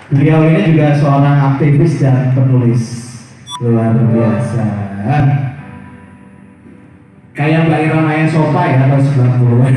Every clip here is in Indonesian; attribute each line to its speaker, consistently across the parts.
Speaker 1: Beliau ini juga seorang aktivis dan penulis luar biasa. Kayak Mbak Ira Maya Sopa ya tahun 90-an.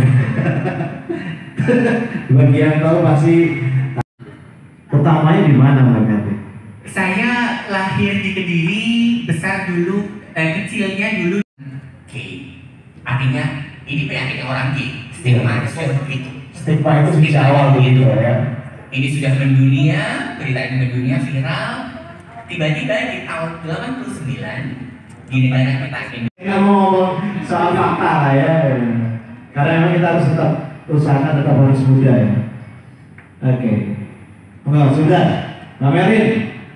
Speaker 1: Bagian tahu pasti pertamanya di mana Mbak Kati?
Speaker 2: Saya lahir di Kediri, besar dulu, kecilnya dulu gay. Artinya ini penyakit orang gay. Stigma itu sudah begitu.
Speaker 1: Stigma itu di awal gitu ya.
Speaker 2: Ini sudah mendunia, berita ini mendunia viral. Tiba-tiba di tahun 89 di negara kita ini.
Speaker 1: Kita mau ngomong soal fakta lah ya. Karena memang kita harus tetap usahakan tetap harus muda ya. Oke. Oh, sudah. Mbak Merin.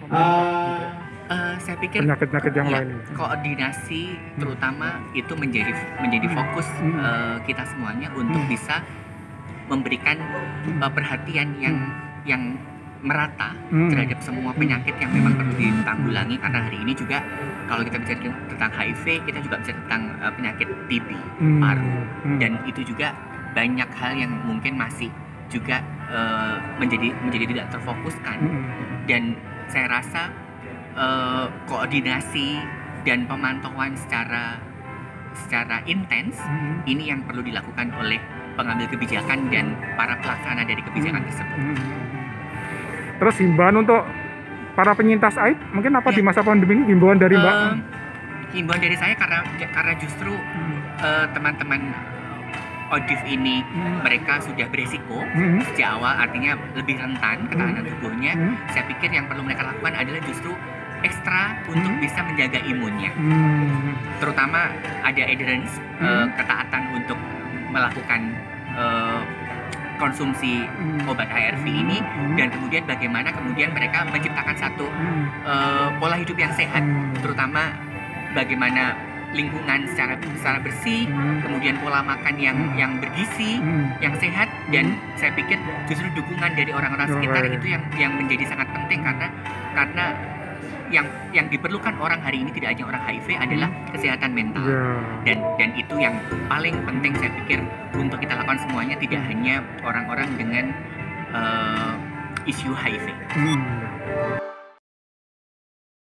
Speaker 2: Saya pikir
Speaker 3: penyakit-penyakit yang lain.
Speaker 2: Koordinasi terutama itu menjadi fokus kita semuanya untuk bisa memberikan perhatian yang merata terhadap semua penyakit yang memang perlu ditanggulangi, karena hari ini juga kalau kita bicara tentang HIV, kita juga bicara tentang penyakit TB paru, dan itu juga banyak hal yang mungkin masih juga menjadi tidak terfokuskan, dan saya rasa koordinasi dan pemantauan secara intens ini yang perlu dilakukan oleh pengambil kebijakan dan para pelaksana dari kebijakan tersebut.
Speaker 3: Terus himbauan untuk para penyintas AIDS mungkin apa di masa pandemi ini, himbauan dari Mbak?
Speaker 2: Himbauan dari saya karena justru teman-teman ODIF ini mereka sudah beresiko sejak awal, artinya lebih rentan ketahanan tubuhnya. Saya pikir yang perlu mereka lakukan adalah justru ekstra untuk bisa menjaga imunnya. Terutama ada adherence, ketaatan untuk melakukan konsumsi obat ARV ini, dan kemudian bagaimana kemudian mereka menciptakan satu pola hidup yang sehat, terutama bagaimana lingkungan secara bersih, kemudian pola makan yang bergizi, yang sehat, dan saya pikir justru dukungan dari orang-orang sekitar itu yang menjadi sangat penting, karena yang diperlukan orang hari ini tidak hanya orang HIV adalah kesehatan mental, dan itu yang paling penting saya pikir untuk kita lakukan semuanya, tidak hanya orang-orang dengan isu HIV.